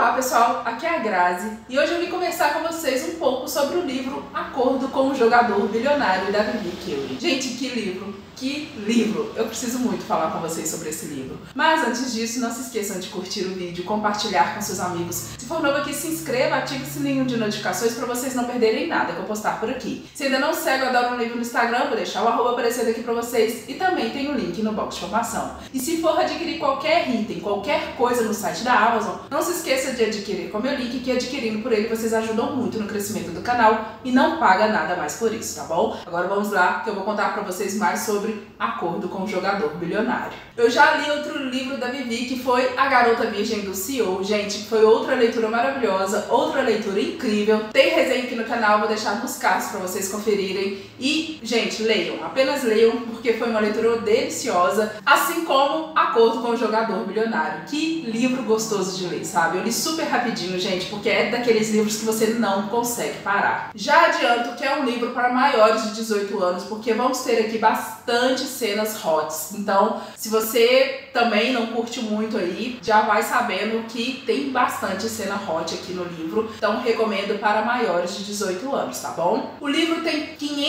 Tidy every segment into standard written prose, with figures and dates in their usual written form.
Olá pessoal, aqui é a Grazi e hoje eu vim conversar com vocês um pouco sobre o livro Acordo com o Jogador Bilionário da Vivi Curie. Gente, que livro! Que livro! Eu preciso muito falar com vocês sobre esse livro. Mas antes disso, não se esqueçam de curtir o vídeo, compartilhar com seus amigos. Se for novo aqui, se inscreva, ative o sininho de notificações para vocês não perderem nada que eu postar por aqui. Se ainda não segue o Adoro um Livro no Instagram, vou deixar o arroba aparecendo aqui para vocês e também tem o link no box de informação. E se for adquirir qualquer item, qualquer coisa no site da Amazon, não se esqueça de adquirir com o meu link, que adquirindo por ele vocês ajudam muito no crescimento do canal e não paga nada mais por isso, tá bom? Agora vamos lá, que eu vou contar para vocês mais sobre Acordo com o Jogador Bilionário. Eu já li outro livro da Vivi, que foi A Garota Virgem do CEO. Gente, foi outra leitura maravilhosa, outra leitura incrível. Tem resenha aqui no canal, vou deixar nos cards para vocês conferirem. E, gente, leiam, apenas leiam, porque foi uma leitura deliciosa, assim como Acordo com o Jogador Bilionário. Que livro gostoso de ler, sabe? Eu li super rapidinho, gente, porque é daqueles livros que você não consegue parar. Já adianto que é um livro para maiores de 18 anos, porque vamos ter aqui bastante cenas hots. Então, se você também não curte muito aí, já vai sabendo que tem bastante cena hot aqui no livro. Então, recomendo para maiores de 18 anos, tá bom? O livro tem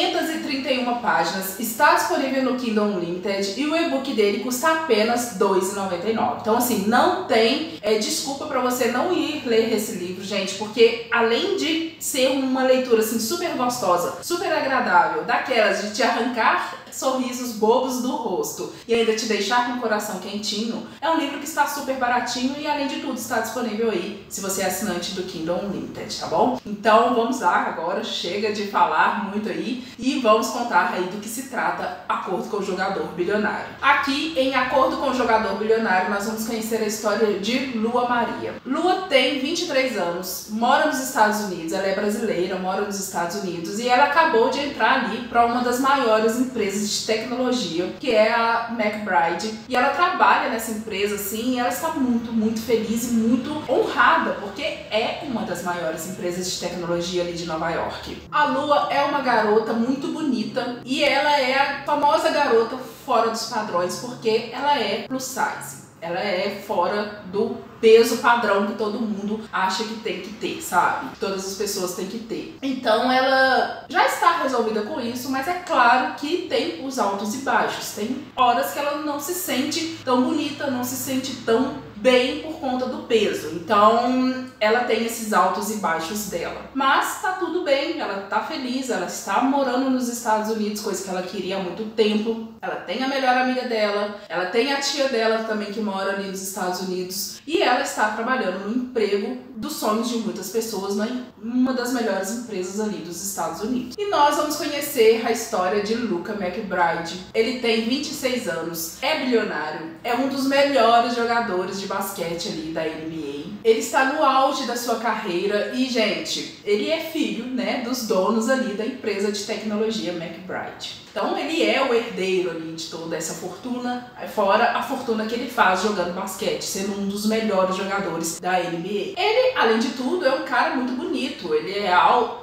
531 páginas, está disponível no Kindle Unlimited e o e-book dele custa apenas R$ 2,99. Então, assim, não tem desculpa para você não ir ler esse livro, gente, porque além de ser uma leitura assim super gostosa, super agradável, daquelas de te arrancar sorrisos bobos do rosto e ainda te deixar com o coração quentinho, é um livro que está super baratinho e além de tudo está disponível aí se você é assinante do Kindle Unlimited, tá bom? Então vamos lá, agora chega de falar muito aí e vamos contar aí do que se trata Acordo com o Jogador Bilionário. Aqui em Acordo com o Jogador Bilionário nós vamos conhecer a história de Lua Maria. Lua tem 23 anos, mora nos Estados Unidos, ela é brasileira, mora nos Estados Unidos e ela acabou de entrar ali para uma das maiores empresas de tecnologia, que é a McBride, e ela trabalha nessa empresa assim, e ela está muito feliz e muito honrada, porque é uma das maiores empresas de tecnologia ali de Nova York. A Lua é uma garota muito bonita e ela é a famosa garota fora dos padrões, porque ela é plus size. Ela é fora do peso padrão que todo mundo acha que tem que ter, sabe? Todas as pessoas têm que ter. Então ela já está resolvida com isso, mas é claro que tem os altos e baixos. Tem horas que ela não se sente tão bonita, não se sente tão bem por conta do peso. Então ela tem esses altos e baixos dela. Mas tá tudo bem, ela tá feliz, ela está morando nos Estados Unidos, coisa que ela queria há muito tempo. Ela tem a melhor amiga dela, ela tem a tia dela também que mora ali nos Estados Unidos. E ela está trabalhando no emprego dos sonhos de muitas pessoas, em uma das melhores empresas ali dos Estados Unidos. E nós vamos conhecer a história de Luca McBride. Ele tem 26 anos, é bilionário, é um dos melhores jogadores de basquete ali da NBA. Ele está no auge da sua carreira e, gente, ele é filho, né, dos donos ali da empresa de tecnologia McBride. Então ele é o herdeiro ali de toda essa fortuna, fora a fortuna que ele faz jogando basquete, sendo um dos melhores jogadores da NBA. Ele, além de tudo, é um cara muito bonito, ele é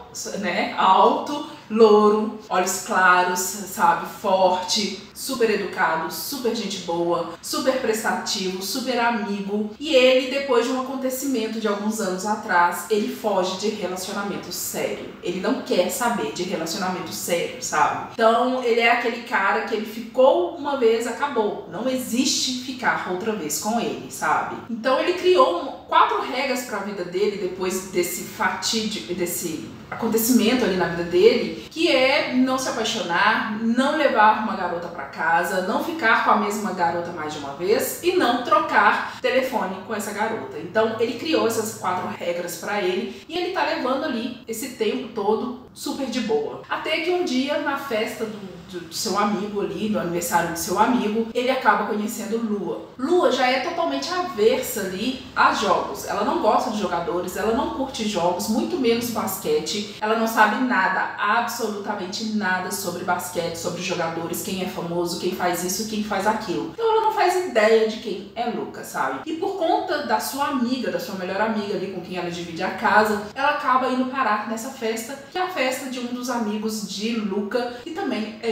alto, louro, olhos claros, sabe, forte, super educado, super gente boa, super prestativo, super amigo. E ele, depois de um acontecimento de alguns anos atrás, ele foge de relacionamento sério. Ele não quer saber de relacionamento sério, sabe? Então ele é aquele cara que ele ficou uma vez, acabou. Não existe ficar outra vez com ele, sabe? Então ele criou 4 regras para a vida dele depois desse fatídico, desse acontecimento ali na vida dele, que é não se apaixonar, não levar uma garota para casa, não ficar com a mesma garota mais de uma vez e não trocar telefone com essa garota. Então ele criou essas 4 regras para ele e ele tá levando ali esse tempo todo super de boa. Até que um dia, na festa do seu amigo ali, no aniversário do seu amigo, ele acaba conhecendo Lua. Lua já é totalmente aversa ali a jogos. Ela não gosta de jogadores, ela não curte jogos, muito menos basquete. Ela não sabe nada, absolutamente nada sobre basquete, sobre jogadores, quem é famoso, quem faz isso, quem faz aquilo. Então ela não faz ideia de quem é Luca, sabe? E por conta da sua amiga, da sua melhor amiga ali com quem ela divide a casa, ela acaba indo parar nessa festa, que é a festa de um dos amigos de Luca, que também é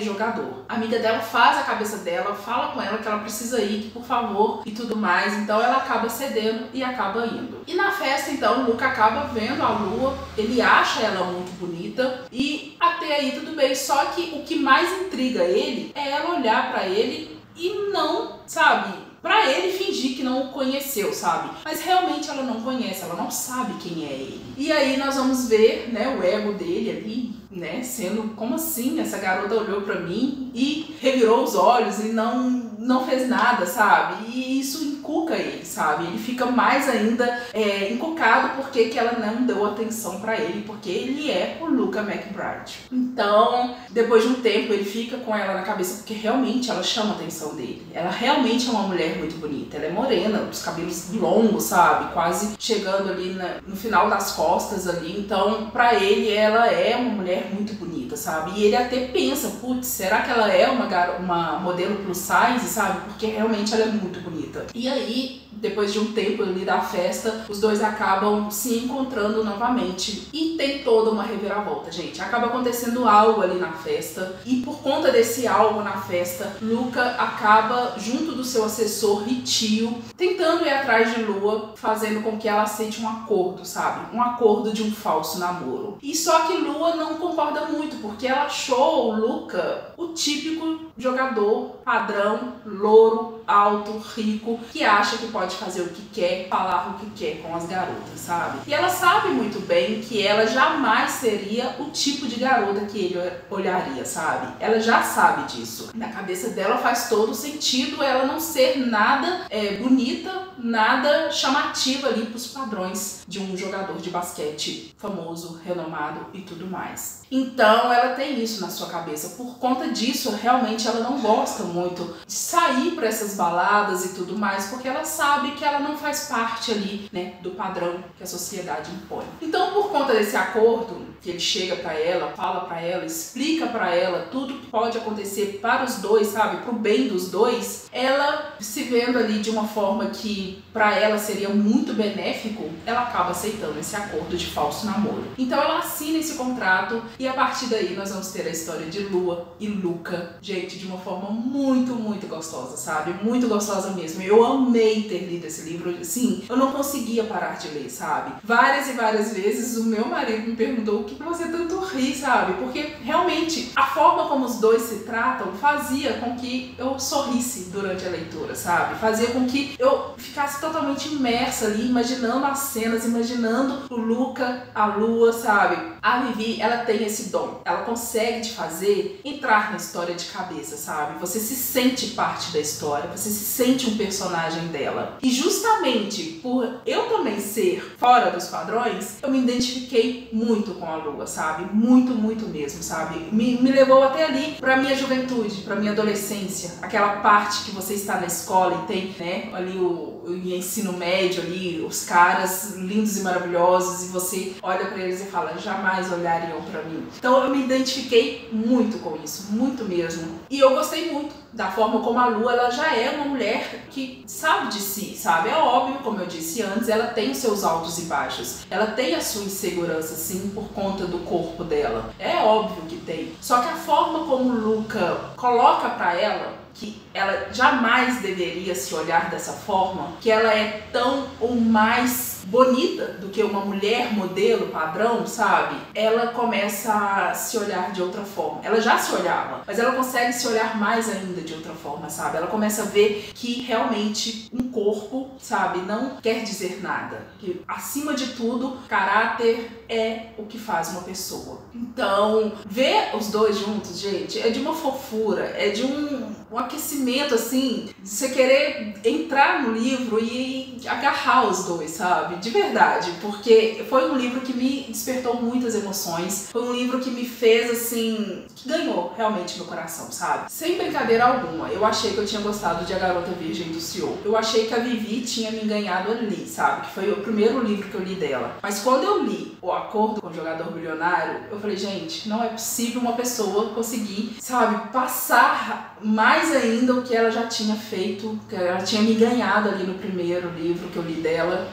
jogador. A amiga dela faz a cabeça dela, fala com ela que ela precisa ir, que por favor, e tudo mais. Então ela acaba cedendo e acaba indo. E na festa, então, o Luca acaba vendo a Lua, ele acha ela muito bonita e até aí tudo bem. Só que o que mais intriga ele é ela olhar pra ele e não, sabe, pra ele fingir que não o conheceu, sabe? Mas realmente ela não conhece, ela não sabe quem é ele. E aí nós vamos ver, né, o ego dele ali, né, sendo como assim? Essa garota olhou pra mim e revirou os olhos e não fez nada, sabe? E isso encuca ele, sabe? Ele fica mais ainda encucado porque que ela não deu atenção pra ele, porque ele é o Luca McBride. Então, depois de um tempo, ele fica com ela na cabeça porque realmente ela chama a atenção dele. Ela realmente é uma mulher muito bonita. Ela é morena, os cabelos longos, sabe? Quase chegando ali no final das costas ali. Então, pra ele, ela é uma mulher muito bonita, sabe? E ele até pensa, putz, será que ela é uma modelo plus size, sabe? Porque realmente ela é muito bonita. E aí, depois de um tempo ali da festa, os dois acabam se encontrando novamente. E tem toda uma reviravolta, gente. Acaba acontecendo algo ali na festa. E por conta desse algo na festa, Luca acaba, junto do seu assessor e tio, tentando ir atrás de Lua, fazendo com que ela aceite um acordo, sabe? Um acordo de um falso namoro. E só que Lua não concorda muito, porque ela achou o Luca o típico jogador padrão, louro, alto, rico, que acha que pode fazer o que quer, falar o que quer com as garotas, sabe? E ela sabe muito bem que ela jamais seria o tipo de garota que ele olharia, sabe? Ela já sabe disso. Na cabeça dela faz todo sentido ela não ser nada bonita, nada chamativa ali pros padrões de um jogador de basquete famoso, renomado e tudo mais. Então ela tem isso na sua cabeça. Por conta disso, realmente ela não gosta muito de sair para essas baladas e tudo mais, porque ela sabe que ela não faz parte ali, né, do padrão que a sociedade impõe. Então, por conta desse acordo, que ele chega pra ela, fala pra ela, explica pra ela tudo que pode acontecer para os dois, sabe, pro bem dos dois, ela se vendo ali de uma forma que pra ela seria muito benéfico, ela acaba aceitando esse acordo de falso namoro. Então ela assina esse contrato e a partir daí nós vamos ter a história de Lua e Luca, gente, de uma forma muito, muito gostosa, sabe? Muito gostosa mesmo. Eu amei ter lido esse livro, assim, eu não conseguia parar de ler, sabe? Várias e várias vezes o meu marido me perguntou o que você tanto ri, sabe? Porque realmente a forma como os dois se tratam fazia com que eu sorrisse durante a leitura, sabe? Fazia com que eu ficasse totalmente imersa ali, imaginando as cenas, imaginando o Luca, a Lua, sabe? A Vivi, ela tem esse dom. Ela consegue te fazer entrar na história de cabeça, sabe? Você se sente parte da história, você se sente um personagem dela. E justamente por eu também ser fora dos padrões, eu me identifiquei muito com a Lua, sabe? Muito, muito mesmo, sabe? Me levou até ali pra minha juventude, pra minha adolescência. Aquela parte que você está na escola e tem, né, ali o ensino médio ali, os caras lindos e maravilhosos, e você olha pra eles e fala, jamais olhariam pra mim. Então eu me identifiquei muito com isso, muito mesmo. E eu gostei muito da forma como a Lua, ela já é uma mulher que sabe de si, sabe? É óbvio, como eu disse antes, ela tem os seus altos e baixos. Ela tem a sua insegurança, sim, por conta do corpo dela. É óbvio que tem. Só que a forma como o Luca coloca pra ela que ela jamais deveria se olhar dessa forma, que ela é tão ou mais bonita do que uma mulher modelo padrão, sabe? Ela começa a se olhar de outra forma. Ela já se olhava, mas ela consegue se olhar mais ainda de outra forma, sabe? Ela começa a ver que realmente um corpo, sabe, não quer dizer nada. Que acima de tudo, caráter é o que faz uma pessoa. Então, ver os dois juntos, gente, é de uma fofura, é de um aquecimento, assim, de você querer entrar no livro e agarrar os dois, sabe? De verdade, porque foi um livro que me despertou muitas emoções, foi um livro que me fez, assim, que ganhou realmente meu coração, sabe? Sem brincadeira alguma, eu achei que eu tinha gostado de A Garota Virgem do Senhor. Eu achei que a Vivi tinha me ganhado ali, sabe? Que foi o primeiro livro que eu li dela. Mas quando eu li O Acordo com o Jogador Bilionário, eu falei, gente, não é possível uma pessoa conseguir, sabe, passar mais ainda o que ela já tinha feito, que ela tinha me ganhado ali no primeiro livro que eu li dela, e ela conseguiu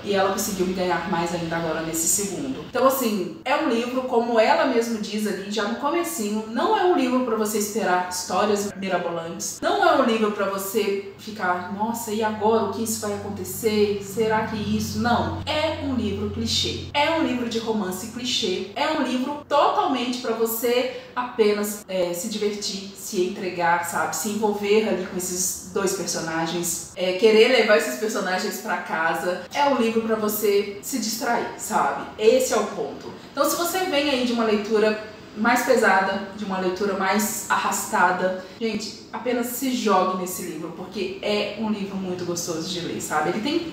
conseguiu me ganhar mais ainda agora nesse segundo. Então assim, é um livro, como ela mesma diz ali já no comecinho, não é um livro para você esperar histórias mirabolantes, não é um livro para você ficar, nossa, e agora o que isso vai acontecer? Será que isso? Não, é um livro clichê, é um livro de romance clichê, é um livro totalmente para você apenas se divertir, se entregar, sabe, se envolver ali com esses dois personagens, querer levar esses personagens para casa. É um livro para você se distrair, sabe? Esse é o ponto. Então se você vem aí de uma leitura mais pesada, de uma leitura mais arrastada, gente, apenas se jogue nesse livro, porque é um livro muito gostoso de ler, sabe? Ele tem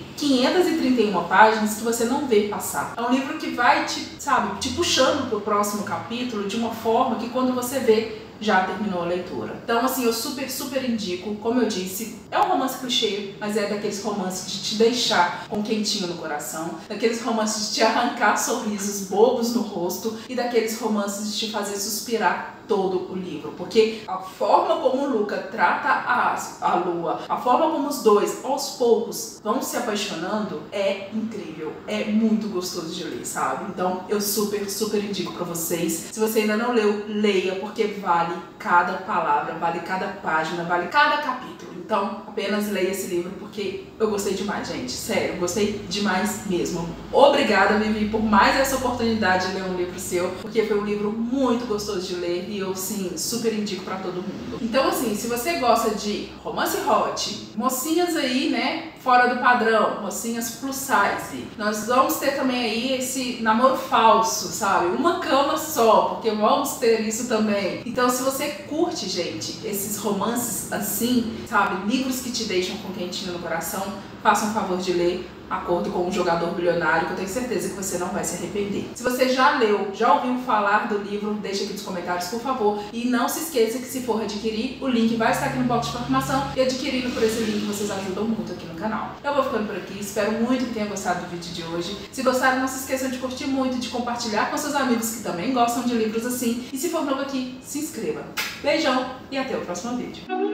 531 páginas que você não vê passar. É um livro que vai te puxando pro próximo capítulo de uma forma que quando você vê, já terminou a leitura. Então assim, eu super indico. Como eu disse, é um romance clichê, mas é daqueles romances de te deixar com quentinho no coração, daqueles romances de te arrancar sorrisos bobos no rosto e daqueles romances de te fazer suspirar todo o livro, porque a forma como o Luca trata a Lua, a forma como os dois aos poucos vão se apaixonando é incrível, é muito gostoso de ler, sabe? Então eu super indico pra vocês. Se você ainda não leu, leia, porque vale cada palavra, vale cada página, vale cada capítulo. Então apenas leia esse livro, porque eu gostei demais, gente, sério, gostei demais mesmo. Obrigada, Vivi, por mais essa oportunidade de ler um livro seu, porque foi um livro muito gostoso de ler e eu, sim, super indico pra todo mundo. Então assim, se você gosta de romance hot, mocinhas aí, né, fora do padrão, mocinhas plus size, nós vamos ter também aí esse namoro falso, sabe? Uma cama só, porque vamos ter isso também. Então se você curte, gente, esses romances assim, sabe, livros que te deixam com quentinho no coração, faça um favor de ler Acordo com um Jogador Bilionário, que eu tenho certeza que você não vai se arrepender. Se você já leu, já ouviu falar do livro, deixa aqui nos comentários, por favor. E não se esqueça que se for adquirir, o link vai estar aqui no box de informação, e adquirindo por esse link vocês ajudam muito aqui no canal. Eu vou ficando por aqui, espero muito que tenham gostado do vídeo de hoje. Se gostaram, não se esqueçam de curtir muito, de compartilhar com seus amigos que também gostam de livros assim. E se for novo aqui, se inscreva. Beijão e até o próximo vídeo.